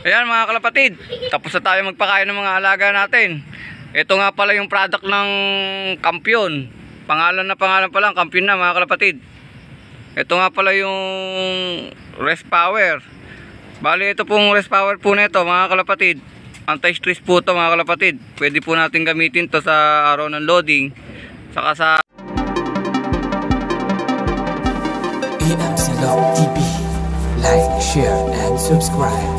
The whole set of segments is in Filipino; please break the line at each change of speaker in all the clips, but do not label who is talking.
Ayan mga kalapatid, tapos na tayo magpakain ng mga alaga natin. Ito nga pala yung product ng Kampiyon. Pangalan pa lang, Kampiyon na mga kalapatid. Ito nga pala yung Rest Power. Bali ito pong Rest Power po nito mga kalapatid. Anti-stress po ito mga kalapatid. Pwede po natin gamitin to sa araw ng loading. Saka sa
EMC Love TV. Like, share, and subscribe.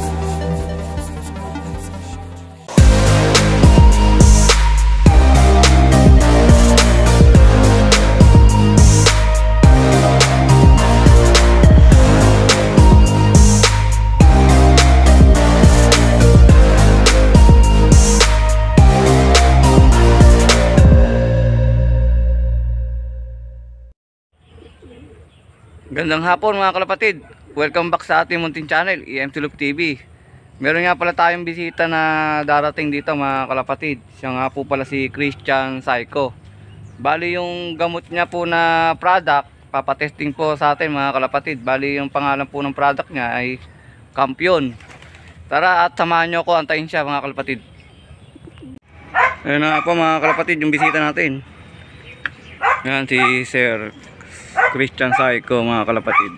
Gandang hapon mga kalapatid. Welcome back sa ating munting channel, EMC Love TV. Meron nga pala tayong bisita na darating dito mga kalapatid. Siya nga po pala si Christian Psycho. Bali yung gamot niya po na product, papatesting po sa atin mga kalapatid. Bali yung pangalan po ng product niya ay Kampiyon. Tara at samahan nyo ako, antayin siya mga kalapatid. Ayun na po mga kalapatid yung bisita natin. Yan si Sir Christian Psycho mga kalapatid.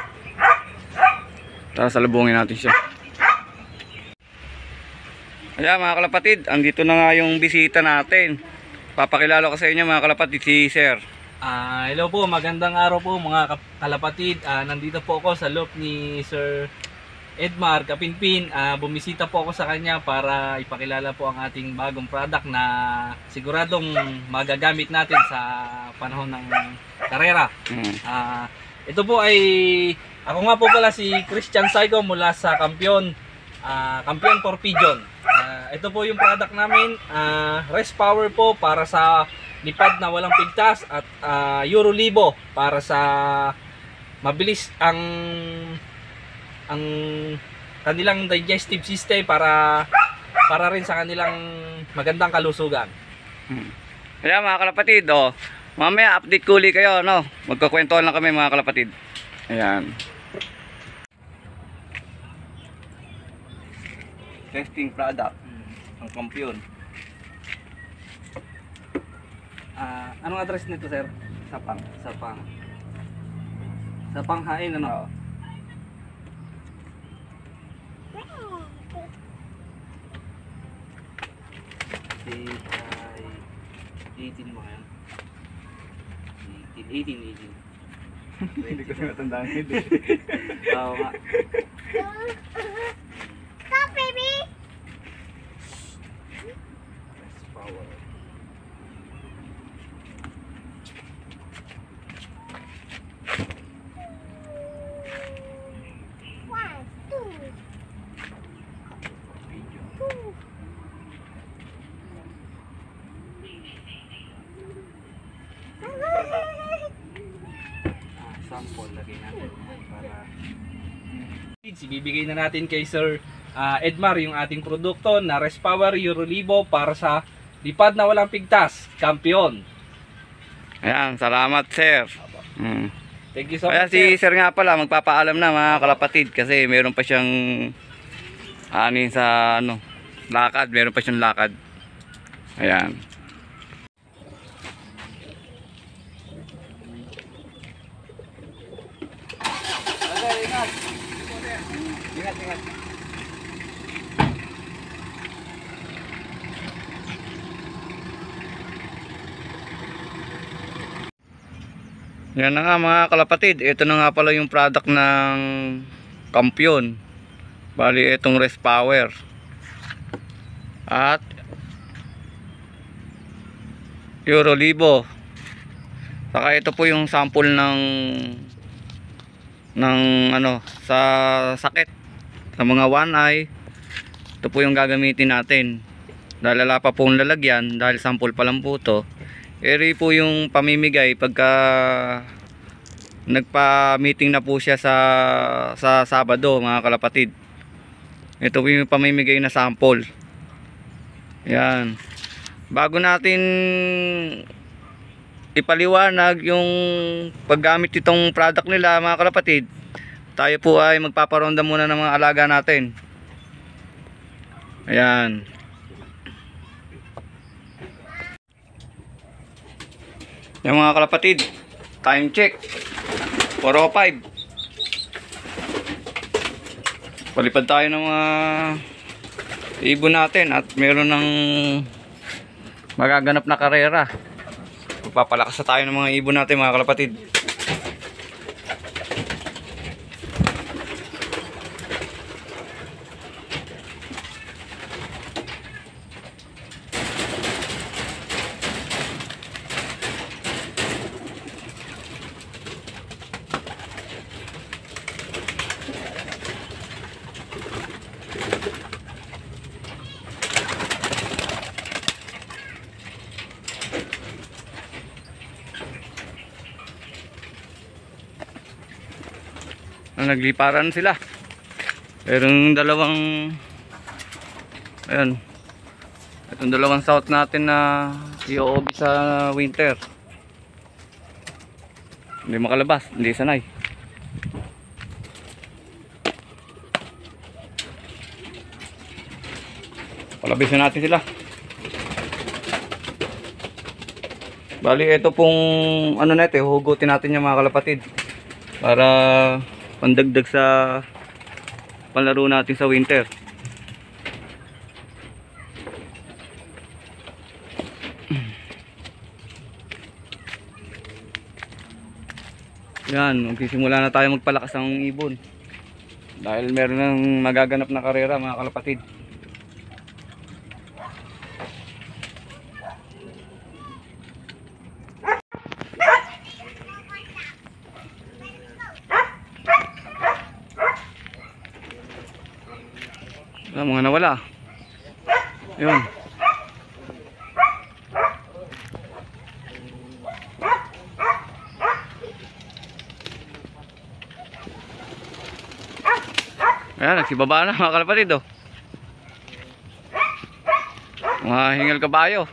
Tara salubungin natin siya. Ayan mga kalapatid, andito na nga yung bisita natin. Papakilala ko sa inyo mga kalapatid si Sir.
Hello po, magandang araw po mga kalapatid. Nandito po ako sa loop ni Sir Edmar Kapinpin. Bumisita po ako sa kanya para ipakilala po ang ating bagong product na siguradong magagamit natin sa panahon ng karera. Ito po ay, ako nga po pala si Christian Psycho mula sa Kampiyon, Kampiyon for Pigeon. Ito po yung product namin, Rest Power po para sa lipad na walang pigtas at Euro Libo para sa mabilis ang kanilang digestive system para rin sa kanilang magandang kalusugan.
Ayan mga kalapatid, mamaya update ko ulit kayo, no? Magkukwentuhan lang kami mga kalapatid. Ayan. Testing product ang Kampiyon.
Anong address nito, sir?
Sapang.
Sa panghain, ano? Ay 18 mo yan. 18.
Hindi ko na matandaan hindi.
Oo nga.
Stop, baby!
Rest Power.
One, two.
Sample lagay natin para ibibigay na natin kay Sir Edmar yung ating produkto na Rest Power Euro Libo para sa lipad na walang pigtas, Kampiyon.
Ayan, salamat Sir.
Thank you so
Ayan
much,
si
sir.
Sir nga pala, magpapaalam na mga kalapatid kasi meron pa siyang sa lakad, meron pa siyang lakad. Ayan. Ingat. Yan na nga mga kalapatid, ito na nga pala yung product ng Kampiyon. Bali itong Rest Power. At Euro Libo. Saka ito po yung sample ng sa sakit sa mga one eye. Ito po yung gagamitin natin. Dahil wala pa pong lalagyan, dahil sample pa lang po to. Eri po yung pamimigay pagka nagpa-meeting na po siya sa Sabado mga kalapatid. Ito po yung pamimigay na sample. Yan. Bago natin ipaliwanag yung paggamit itong product nila mga kalapatid, tayo po ay magpaparonda muna ng mga alaga natin. Ayan. Yung mga kalapatid, time check. 4:05. Palipad tayo ng mga ibon natin at meron ng magaganap na karera. Magpapalakas na tayo ng mga ibon natin mga kalapatid. Nagliparan sila. Merong dalawang ayan. Itong dalawang south natin na i-OB sa winter. Hindi makalabas, hindi sanay. Palabisin natin sila. Bali ito pong ano natin, hugutin natin yung mga kalapatid para pandagdag sa panlaro natin sa winter. Yan, magsisimula na tayo magpalakas ng ibon dahil meron ng magaganap na karera mga kalapatid. Mga nawala. Yun. Ayan, nagsibaba na mga kalapatid oh. Mga hingal kabayo.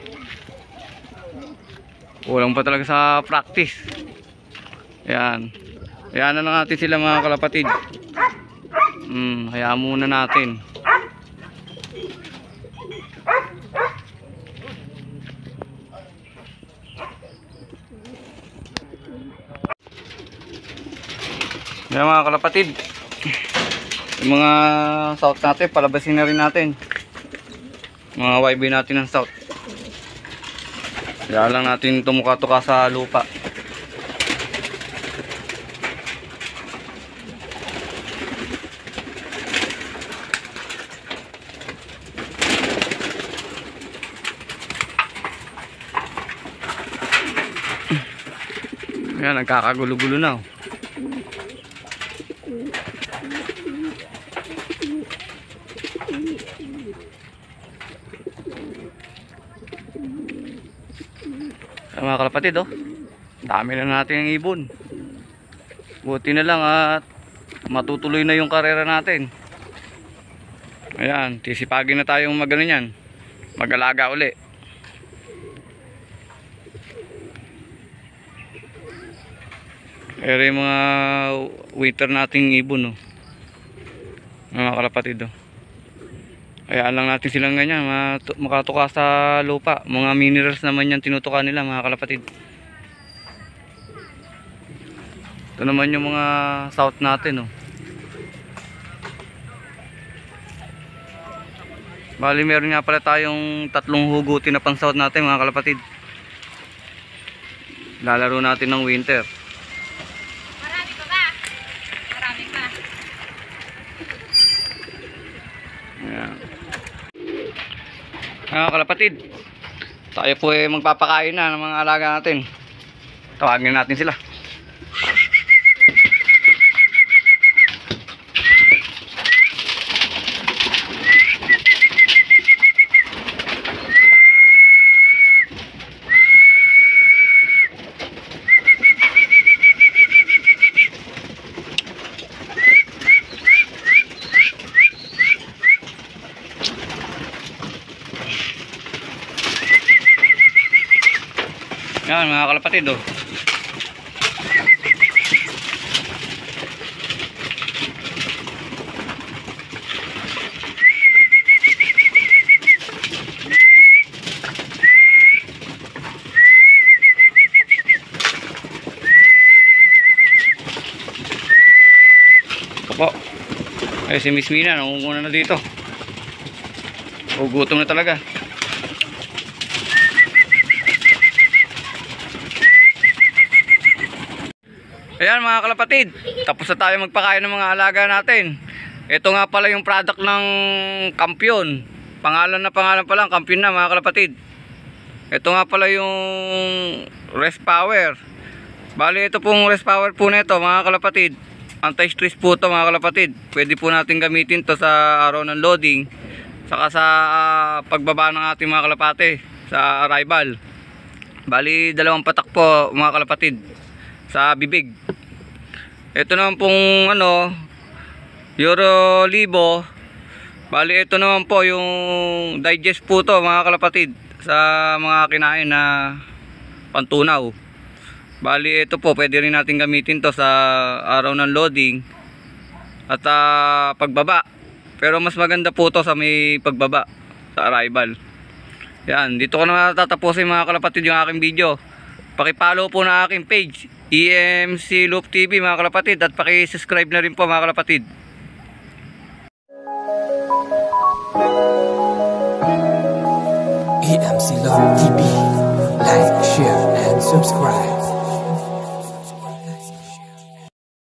Kulang pa talaga sa practice. Ayan. Ayan na lang natin sila mga kalapatid. Hayaan muna natin. Yan mga kalapatid, yung mga south natin palabasin na rin natin, mga YB natin ng south. Kaya lang natin tumuka-tuka sa lupa. Yan, nagkakagulo-gulo na oh. Mga kalapatid oh, dami na natin ng ibon. Buti na lang at matutuloy na yung karera natin. Ayan, tisipagin na tayong magano yan, mag-alaga uli. Pero yung mga winter nating ibon oh, mga kalapatid oh. Hayaan lang natin silang ganyan, makatuka sa lupa. Mga minerals naman yan tinutuka nila mga kalapatid. Ito naman yung mga south natin oh. Bali meron nga pala tayong 3 hugutin na pang south natin mga kalapatid. Lalaro natin ng winter.
Marami pa ba? Marami pa.
Ayan. Mga kalapatid, tayo po ay magpapakain na ng mga alaga natin. Tawagin natin sila. Yan mga kalapatid oh. Si Miss Mina, nangunguna na dito. Gutom na talaga. Ayan mga kalapatid, tapos na tayo magpakain ng mga alaga natin. Ito nga pala yung product ng Kampiyon. Pangalan pa lang, Kampiyon na mga kalapatid. Ito nga pala yung Rest Power. Bali ito pong Rest Power po nito mga kalapatid. Anti-stress po ito mga kalapatid. Pwede po natin gamitin to sa araw ng loading, saka sa pagbaba ng ating mga kalapate sa arrival. Bali 2 patak po mga kalapatid sa bibig. Ito naman pong Euro Libo. Bali ito naman po yung digest po to mga kalapatid sa mga kinain na pantunaw. Bali ito po pwede rin natin gamitin to sa araw ng loading at pagbaba. Pero mas maganda po to sa may pagbaba sa arrival. Yan, dito ko na tatapusin mga kalapatid yung aking video. Paki-follow po na aking page EMC Loop TV mga kalapatid, at paki-subscribe na rin po mga kalapatid.
EMC Loop TV. Like, share, and subscribe.